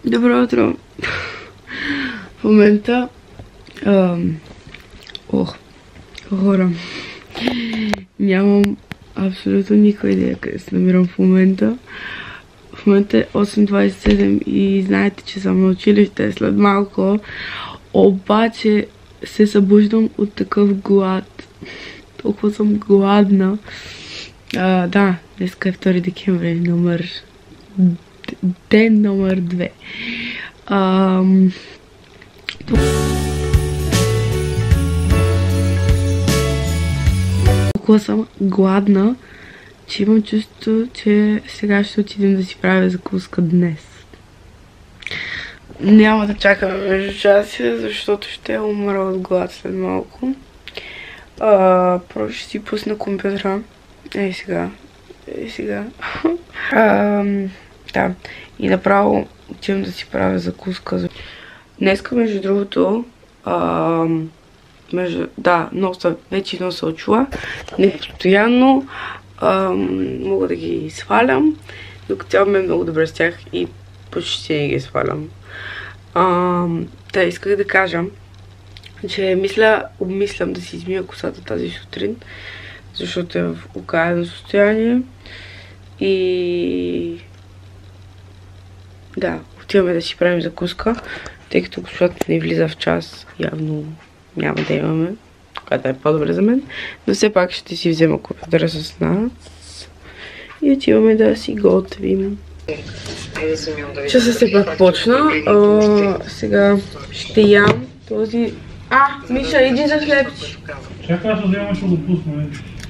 Добро утро! В момента... хора. Нямам абсолютно никаква идея къде се намирам в момента. В момента е 8:27 и знаете, че съм на училище след малко. Обаче се събуждам от такъв глад. Толкова съм гладна. Да, днеска е 2 декември, ден номер 2. Толкова съм гладна, че имам чувство, че сега ще отидем да си правя закуска днес. Няма да чакаме между часи, защото ще умра от глад след малко. Просто ще си пусна компютъра. Ей сега. Да. И направо отивам да си правя закуска. Днеска, между другото, вече носа очила. Не постоянно мога да ги свалям, докато цяло ме много добре с тях и почти не ги свалям. Исках да кажа, че обмислям да си измия косата тази сутрин, защото е в окаяно състояние. И да, отиваме да си правим закуска, тъй като госпожата не влиза в час, явно няма да имаме, което е по-добре за мен, но все пак ще си взема компютъра с нас и отиваме да си готвим. Часа все пак почна. Сега ще ям този... Миша, иди за хлебче. Чакай, аз да ще го пусна.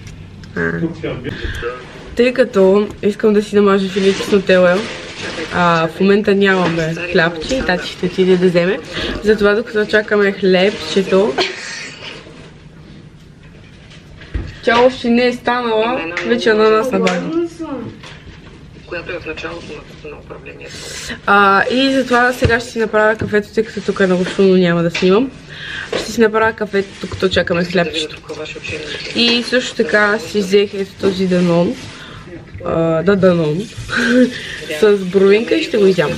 Тъй като искам да си намажа филийки с нутела, в момента нямаме хлябче и тати ще отиде да вземе. Затова докато чакаме хлебчето, тя още не е станала, вече на нас набави. Която е в началото на управлението. И затова сега ще си направя кафето, тъй като тук е много шумно, няма да снимам. Ще си направя кафето, докато чакаме хлябчето. И също така си взех ето този данон. Данон. С бровинка и ще го изям.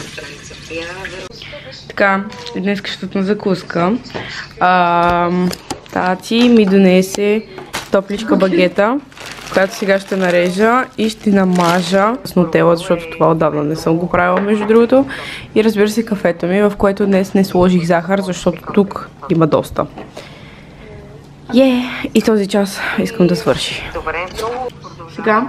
Така, днес щото на закуска. Тати ми донесе топличка багета, която сега ще нарежа и ще намажа с нутела, защото това отдавна не съм го правила, между другото. И разбира се кафето ми, в което днес не сложих захар, защото тук има доста. И този час искам да свърши. Сега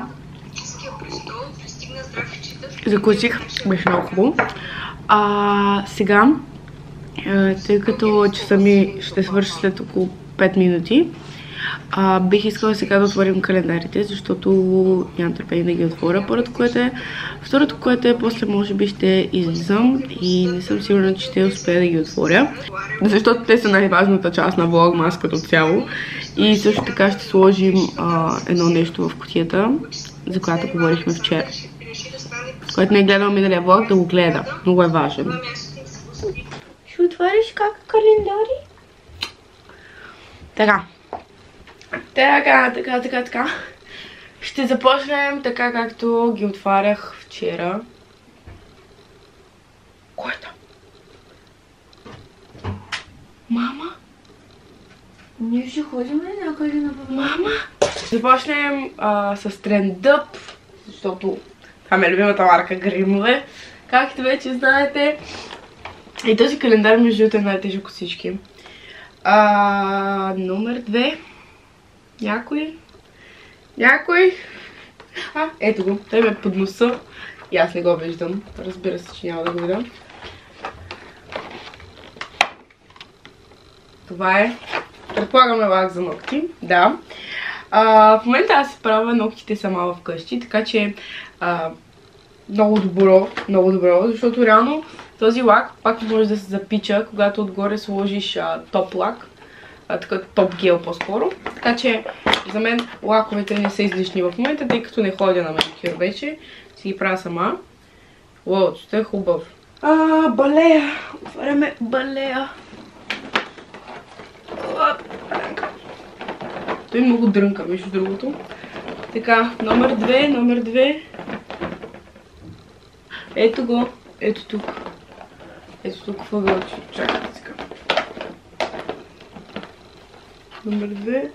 закусих, беше много хубаво. Сега, тъй като часа ми ще свърши след около 5 минути, бих искала сега да отворим календарите, защото нямам търпение да ги отворя, първото което е. Второто което е, после може би ще излизам и не съм сигурна, че ще успея да ги отворя, защото те са най-важната част на влогмас като цяло. И също така ще сложим едно нещо в кутията, за която говорихме вчера. Който не е гледал миналия влог, да го гледа. Много е важен. Ще отвориш как календари? Така. Ще започнем така, както ги отварях вчера. Кой е там? Мама? Ние ще ходим ли някъде на мама? Започнем с трендъп, защото това е любимата марка Гримове, както вече знаете. И този календар между другото е най-тежък от всички. Номер 2. Някой? Ето го. Той ме под носа и аз не го виждам. Разбира се, че няма да го видам. Това е. Предполагаме лак за ногти. Да. В момента аз си правя ногтите сама вкъщи, така че много добро, защото реално този лак пак може да се запича, когато отгоре сложиш топ лак, топ гел по-скоро. Така че за мен лаковете не са излишни в момента, тъй като не ходя на маникюр вече, си ги правя сама. Лоуто е хубав. Балея! Отваряме балея. Той много дрънка, между другото. Така, номер 2. Ето го. Ето тук. Ето тук въгълче. Чакайте сега. Номер 2.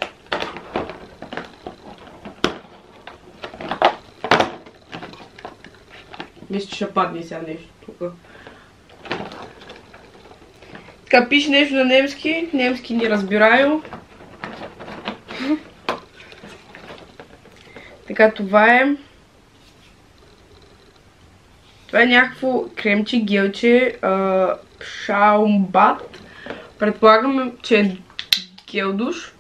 Мисля, че ще падне сега нещо тук. Така, пише нещо на немски. Немски не разбираю. Така, това е. Това е някакво кремче, гелче, Шаумбат. Предполагам, че е гел душ.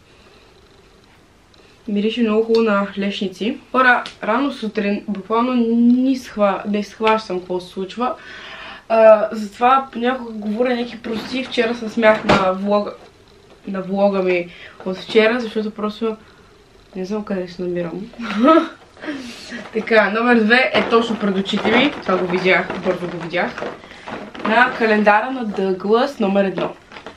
Мирише много хубаво на лешници. Хора, рано сутрин буквално не схващам какво се случва. Затова понякога говоря някакви прости. Вчера се смях на влога ми от вчера, защото просто не знам къде се намирам. Така, номер 2 е точно пред очите ми. Това го видях, бързо го видях. На календара на Douglas номер 1.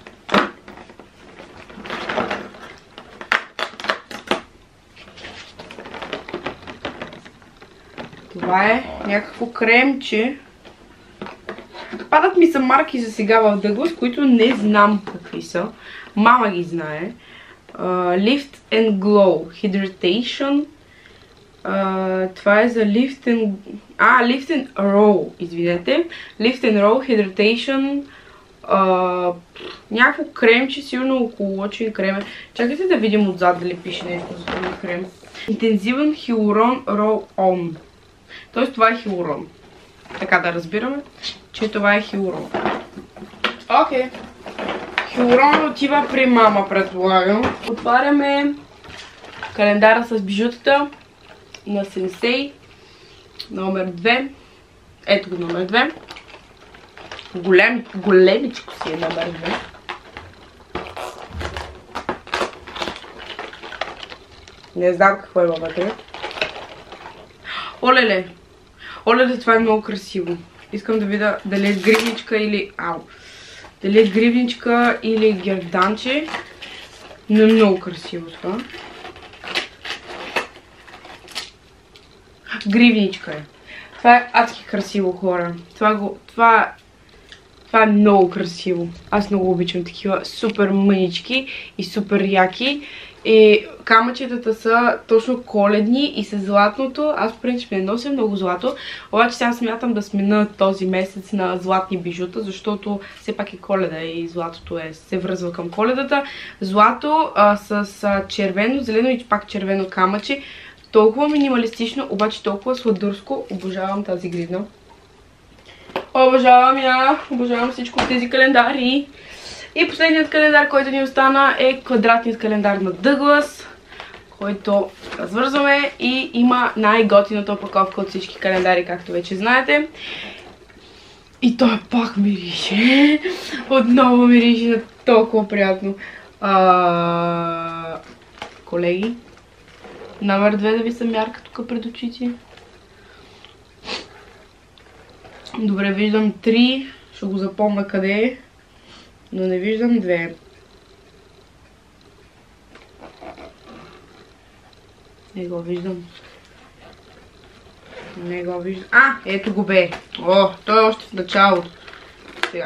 Това е някакво кремче. Падат ми са марки за сега в Douglas, които не знам какви са. Мама ги знае. Lift and Glow Hydration. Това е за Lift and Roll, извинете. Lift and Roll Hydration. Някакво кремче, сигурно околоочен крем. Чакайте да видим отзад дали пише нещо за този крем. Интензивен Hyaluronic Roll On. Тоест това е хиалурон. Така да разбираме, че това е хиалурон. Окей. Хиалурон отива при мама, предполагам. Отваряме календара с бижутата на Сенсей. Номер 2. Ето го номер 2. Големичко си е номер 2. Не знам какво има вътре. Олеле! Олеле, това е много красиво. Искам да видя дали е гривничка или... Дали е гривничка или герданче. Но е много красиво това. Гривничка е. Това е адски красиво, хора. Това е много красиво. Аз много обичам такива супер мънички и супер яки. И камъчетата са точно коледни и с златното. Аз в принцип не нося много злато. Обаче сега смятам да смена този месец на златни бижута, защото все пак е Коледа и златото се връзва към Коледата. Злато с червено, зелено и пак червено камъче. Толкова минималистично, обаче толкова сладурско. Обожавам тази гривна. Обожавам я. Обожавам всичко от тези календари. И последният календар, който ни остана, е квадратният календар на Douglas, който развързваме и има най-готината опаковка от всички календари, както вече знаете. И той пак мирише. Отново мирише на толкова приятно. Колеги, номер 2 да ви се мярка тук пред очите. Добре, виждам 3. Ще го запомня къде е. Но не виждам 2. Не го виждам. Не го виждам. Ето го бе. О, той е още в началото. Сега.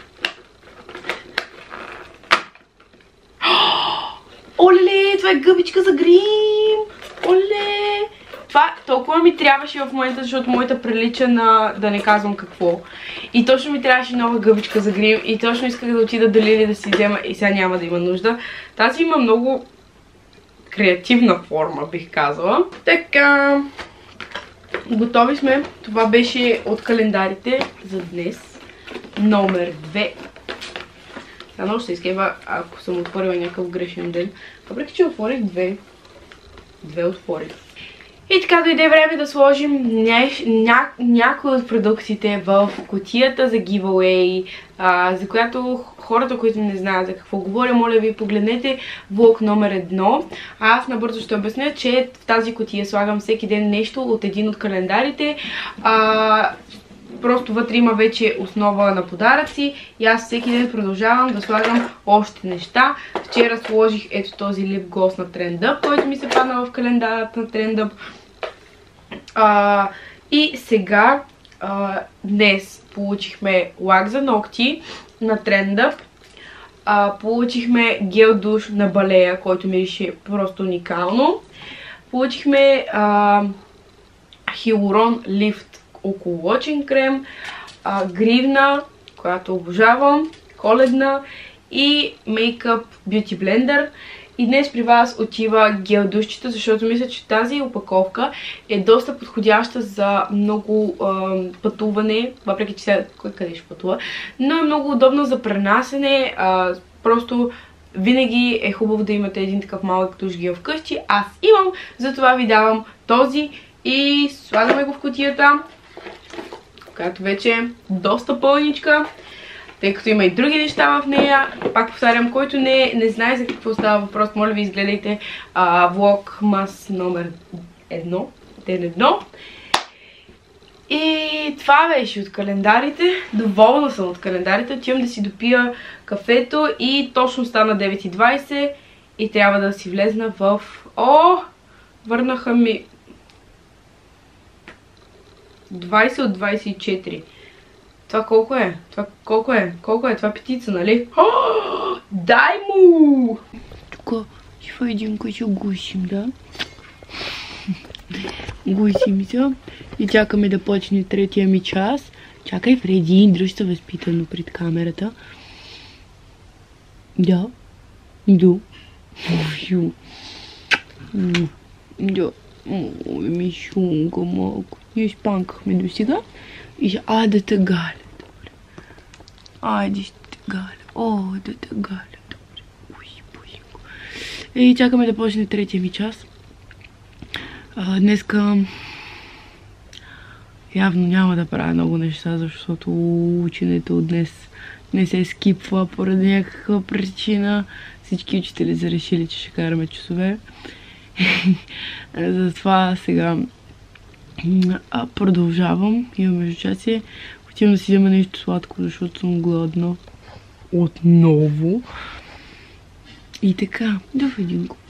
Оле, това е гъбичка за грим. Оле. Това толкова ми трябваше в момента, защото моята прилича на да не казвам какво. И точно ми трябваше нова гъбичка за грим. И точно исках да отида до Лили да си взема. И сега няма да има нужда. Тази има много креативна форма, бих казала. Така. Готови сме. Това беше от календарите за днес. Номер 2. Сега много се изкева, ако съм отворила някакъв грешен ден. Въпреки че отворих 2. 2 отворих. И така дойде време да сложим някои от продуктите в кутията за giveaway, за която хората, които не знаят за какво говоря, моля ви погледнете влог номер 1. Аз набързо ще обясня, че в тази кутия слагам всеки ден нещо от един от календарите. Просто вътре има вече основа на подаръци и аз всеки ден продължавам да слагам още неща. Вчера сложих ето този лип глос на Trendup, който ми се падна в календарът на Trendup. И сега, днес получихме лак за ногти на Trendup. Получихме гел душ на Балея, който мирише просто уникално. Получихме Хилурон Лифт окололочен крем, гривна, която обожавам, коледна и мейкъп бюти блендър. И днес при вас отива гел душчета, защото мисля, че тази опаковка е доста подходяща за много пътуване, въпреки че сега кой къде ще пътува, но е много удобно за пренасене. Просто винаги е хубаво да имате един такъв малък душ гел вкъщи. Аз имам, затова ви давам този и слагаме го в кутията, която вече е доста пълничка, тъй като има и други неща в нея. Пак повтарям, който не знае за какво става въпрос, моля ви изгледайте влог мас номер 1, ден 1. И това беше от календарите. Доволна съм от календарите. Отивам да си допия кафето и точно стана 9:20 и трябва да си влезна в... Върнаха ми 20 от 24. Това колко е? Колко е? Това петица, нали? Дай му! Тук ще един ще гусим, да? Гусим се и чакаме да почне третия ми час. Чакай, Фреди, дръж се възпитано пред камерата. Да. Да. Да. Ой, мишунка малко. Ние спанкахме до сега. И да те галя. Добре. Айде ще те галя. Да те галя. Добре. Ой, боженко. И чакаме да почне третия ми час. Днеска явно няма да правя много неща, защото ученето днес не се скипва поради някаква причина. Всички учители са решили, че ще караме часове. Затова сега продължавам. Имам междучасие. Отивам да си взема нещо сладко, защото съм гладна. Отново. И така, да видим го.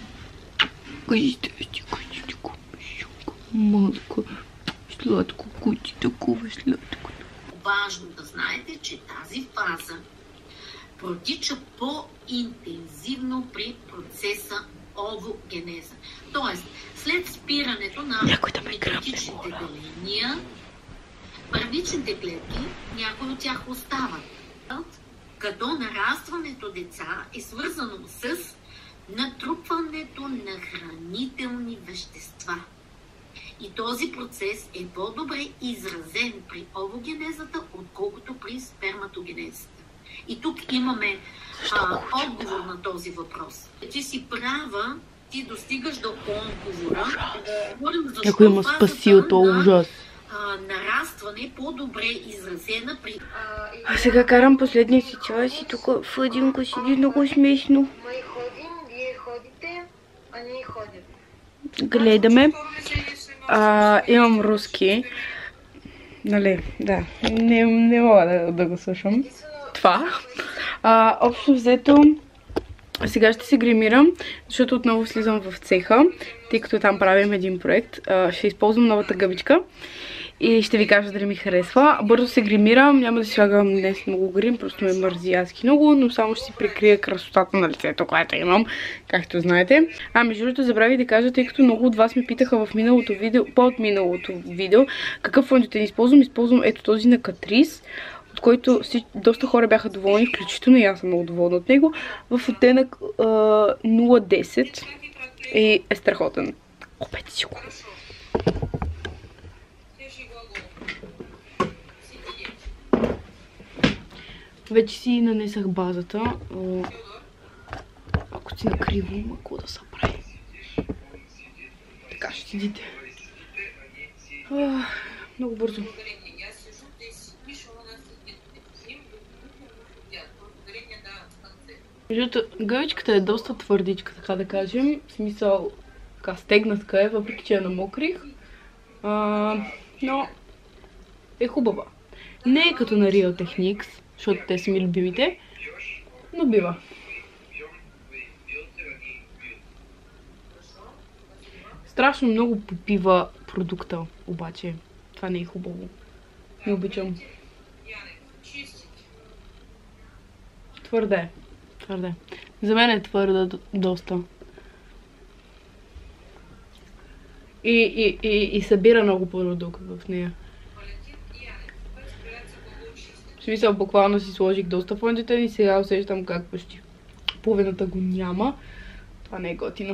Малко сладко куче, такова сладко. Важно да знаете, че тази фаза протича по-интензивно при процеса овогенеза. Тоест, след спирането на митотичните деления, първичните клетки, някои от тях остават, като нарастването деца е свързано с натрупването на хранителни вещества. И този процес е по-добре изразен при овогенезата, отколкото при сперматогенезата. И тук имаме отговор на този въпрос. Ти си права, ти достигаш до отговора. Говорим защо фазата на нарастване по-добре изразена при... А сега карам последния си час и тук Фъдинко седи много смешно. Ние ходим, вие ходите, а ние ходим. Гледаме. Имам руски. Нали, да. Не мога да го слушам. Това. Общо взето, сега ще се гримирам, защото отново слизам в цеха, тъй като там правим един проект. Ще използвам новата гъбичка и ще ви кажа дали ми харесва. Бързо се гримирам, няма да си слагам днес много грим, просто ме мързи адски много, но само ще си прикрия красотата на лицето, което имам, както знаете. Между другото забравих да кажа, тъй като много от вас ме питаха в миналото видео, по-миналото видео, какъв фондитен използвам. Използвам ето този на Catrice, от който доста хора бяха доволни, включително и аз съм много доволна от него, в оттенък 010 и е страхотен. Купете си го. Вече си нанесах базата. Ако си накриво, какво да се прави. Така ще видите. Много бързо. Гъбичката е доста твърдичка, така да кажем. В смисъл, така стегнатка е, въпреки че я намокрих. Но е хубава. Не е като на Real Techniques, защото те са ми любимите, но бива. Страшно много попива продукта, обаче това не е хубаво. Не обичам. Твърде. Твърде. За мен е твърде доста. И събира много продукт в нея. В смисъл, буквално си сложих доста фондите и сега усещам как почти половината го няма. Това не е готино.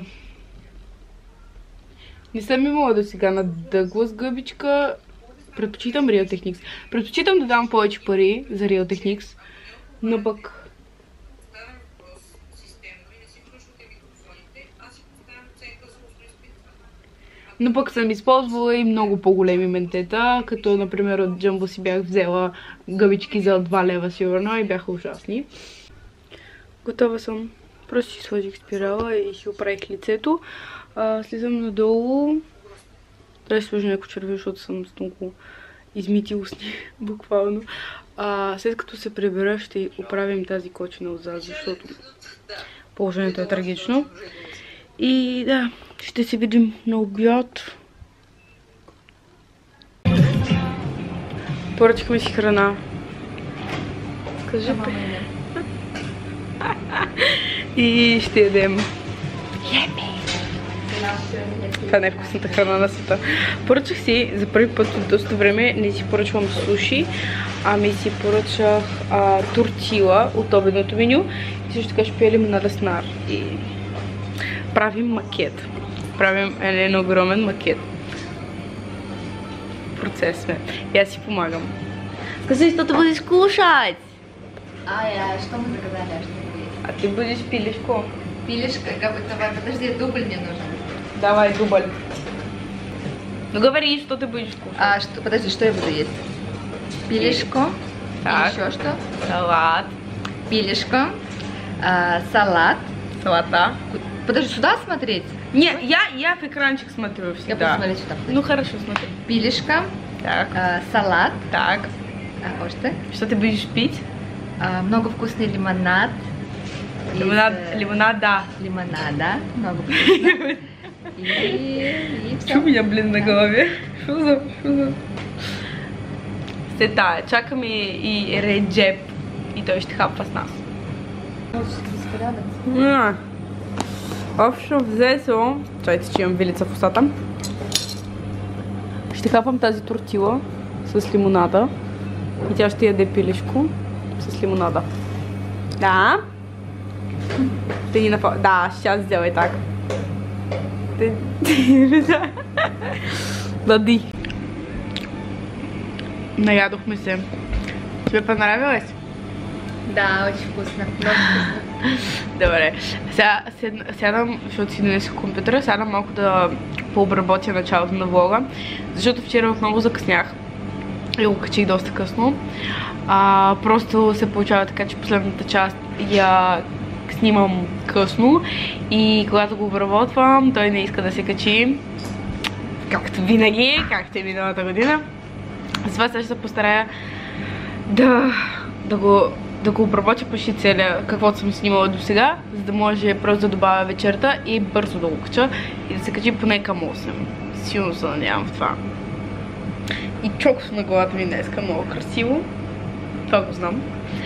Не съм имала до сега на Douglas гъбичка. Предпочитам Real Techniques. Предпочитам да дам повече пари за Real Techniques, но пък... Но пък съм използвала и много по-големи ментета, като например от Jumbo си бях взела гъбички за 2 лева сигурно и бяха ужасни. Готова съм. Просто си сложих спирала и си оправих лицето. Слизам надолу. Трябва да си сложа някакво черви, защото съм с много измити устни, буквално. След като се прибера, ще оправим тази кочина отзад, защото положението е трагично. И да, ще се видим на обяд. Поръчахме си храна. Кажи и ще ядем. Това не е вкусната храна на света. Поръчах си за първи път от доста време, не си поръчвам суши, ами си поръчах тортила от обедното меню и също така ще пия лимонада с нар. И правим макет. Правим един огромен макет. Процес сме. И аз си помагам. Скажи, что ты будешь кушать? Что мы заказали? А ты будешь пилешко. Пилешка, давай, подожди, дубль мне нужен. Давай, дубль. Ну говори, что ты будешь кушать. Подожди, что я буду есть? Пилешко. Так. Еще что? Салат. Пилешко. Салат. Салата. Подожди, сюда смотреть? Не, я в экранчик смотрю всегда. Я буду смотреть сюда. Ну хорошо, смотри. Пилешка. Так. Салат. Так. Что? Что ты будешь пить? Много вкусный лимонад. Лимонада. Лимонада. Много вкусно. И все. Чу меня, блин, на голове. Что за... Сета, чакаме и Реджеп. И той ще хапва с нас. Общо взето... Чайте, че имам вилица в устата. Ще хапвам тази тортила с лимонада. И тя ще яде пилешко с лимонада. Да. Ти ни напълно... Да, сейчас сделай так. Дади. Наядохме се. Тебе понравилось? Да, очень вкусно. Много вкусно. Добре. Сега сядам, защото си донесох компютъра, сядам малко да пообработя началото на влога, защото вчера отново закъснях и го качих доста късно. Просто се получава така, че последната част я снимам късно и когато го обработвам, той не иска да се качи, както винаги, както е миналата година. Затова сега ще се постарая да го обработя почти целия, каквото съм снимала до сега, за да може просто да добавя вечерта и бързо да го кача и да се качи поне към 8. Силно се надявам в това. И чокос на главата ми днеска, много красиво. Това го знам.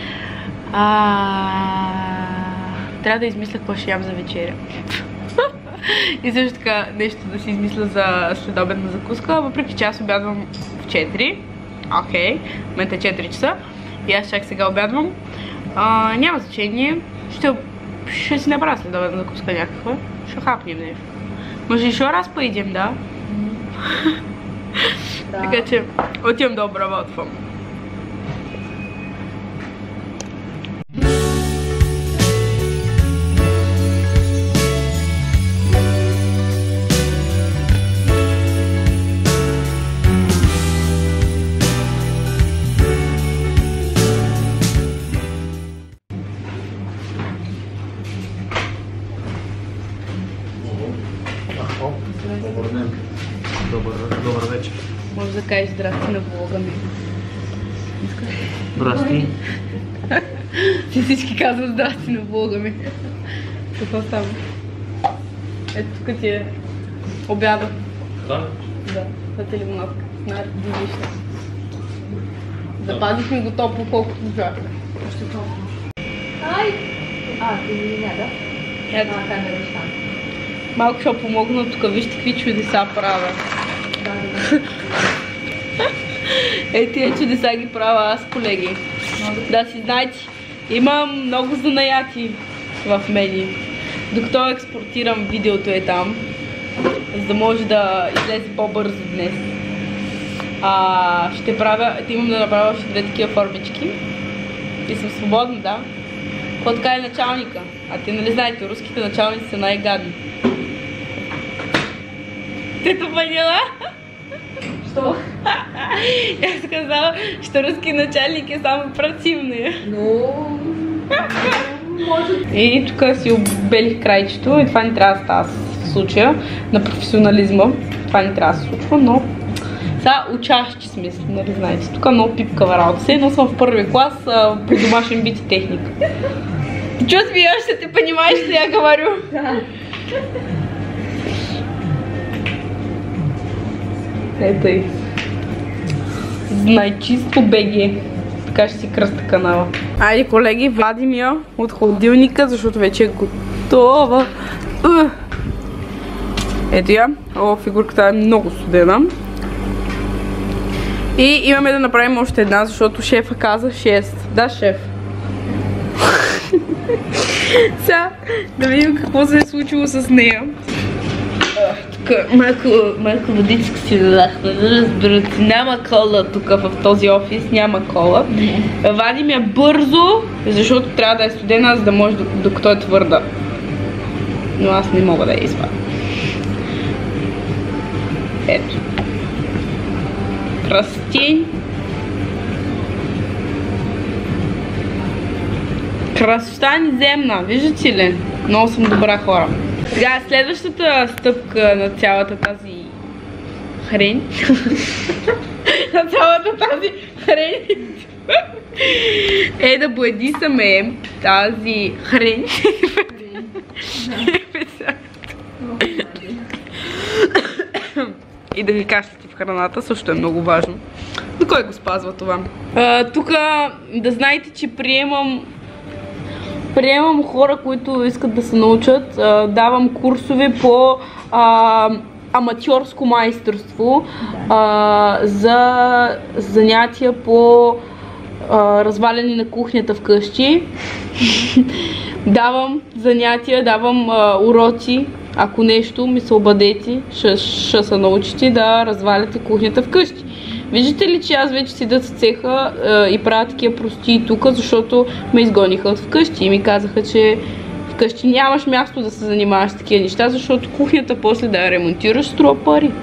Трябва да измисля какво ще ям за вечеря. И също така нещо да си измисля за следобедна закуска, въпреки че аз обядвам в 4. Окей, в момента е 4 часа. И аз чак сега обядвам. Няма значение. Ще си направя следобедна закуска някаква. Ще хапнем нещо. Може и шо раз поидем, да? Така че отивам да обработвам. Добър вечер. Може да кажеш здрасти на влога ми. Здрасти. Всички казват здрасти на влога ми. Какво става? Ето тук ти е обяда. Да? Да, това е лимонадка. Запазихме го топло колкото можахме. Още толкова. Ти не, да? Ето. Малко ще помогна тук, вижте какви чудеса правя. Тия чудеса ги правя аз, колеги. Да си знаете, имам много занаяти в мене. Докато експортирам видеото е там, за да може да излезе по-бързо днес. Имам да направя още 2 такива формички. И съм свободна, да. Какво така е началника? А те нали знаете, руските началници са най-гадни. Ти то поняла? Що? Я сказала, че руски началник е само противния. Но... И тук си обелих крайчето и това не трябва да става в случая на професионализма. Това не трябва да се случва, но сега учащи сме, нали знаете. Тук много пипкава работа. Все едно съм в първи клас по домашен бит и техника. Ти чего смеешься? Ты понимаешь, что я говорю? Да. Ето и. Знай чисто БГ. Така ще си кръста канала. Айде, колеги, вадим я от холодилника, защото вече е готова. Ето я. О, фигурката е много студена. И имаме да направим още една, защото шефа каза 6. Да, шеф. Сега да видим какво се е случило с нея. Тук малко водичка си дадахме, разбирате. Няма кола тук в този офис, няма кола. Вадим я бързо, защото трябва да е студена, за да може докато е твърда. Но аз не мога да я извадя. Ето. Кръстин. Красота ни земна, виждате ли? Много съм добра хора. Сега следващата стъпка на цялата тази хрень. На цялата тази хрень е да бладисаме тази хрень. И да ги кашляте в храната, също е много важно. Но кой го спазва това? Тук да знаете, че приемам хора, които искат да се научат. Давам курсове по аматьорско майсторство, за занятия по разваляне на кухнята вкъщи. Давам занятия, давам уроци. Ако нещо ми се обадете, ще се научите да разваляте кухнята вкъщи. Виждате ли, че аз вече седя с цеха и правя такива прости тук, защото ме изгониха от вкъщи и ми казаха, че вкъщи нямаш място да се занимаваш с такива неща, защото кухнята после да я ремонтираш струва пари.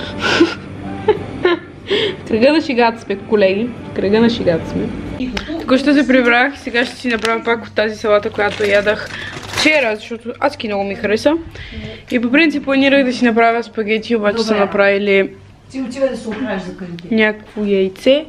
Кръга на шегата сме, колеги. Кръга на шегата сме. Тук ще се прибрах и сега ще си направя пак от тази салата, която ядах вчера, защото адски много ми хареса. И по принцип планирах да си направя спагети, обаче са направили Ти отива да се оправиш за къде? някакво яйце.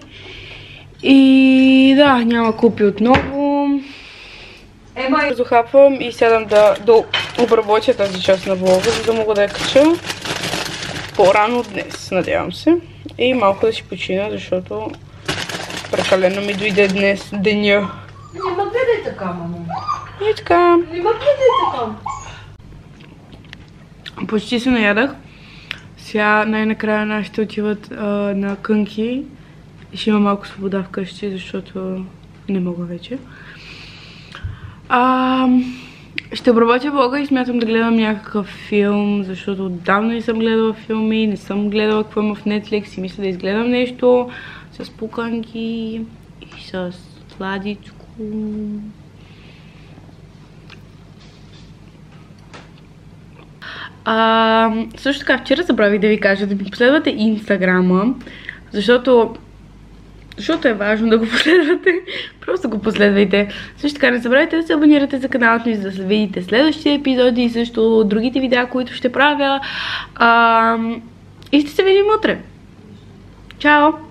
И да, няма купи отново. Бързо хапвам и сядам да обработя тази част на влога, за да мога да я кача по-рано днес, надявам се. И малко да си почина, защото прекалено ми дойде днес деня. Нема гледай така, мамо. И така. Нема гледай така. Почти се наядах. Сега най-накрая нашите отиват на кънки. И ще има малко свобода вкъщи, защото не мога вече. Ще обработя влога и смятам да гледам някакъв филм, защото отдавна не съм гледала филми, не съм гледала какво има в Netflix и мисля да изгледам нещо с пуканки и с сладичко. Също така, вчера забравих да ви кажа да ми последвате инстаграма, защото е важно да го последвате. Просто го последвайте. Също така не забравяйте да се абонирате за каналът ми, за да видите следващите епизоди и също другите видеа, които ще правя. И ще се видим утре. Чао!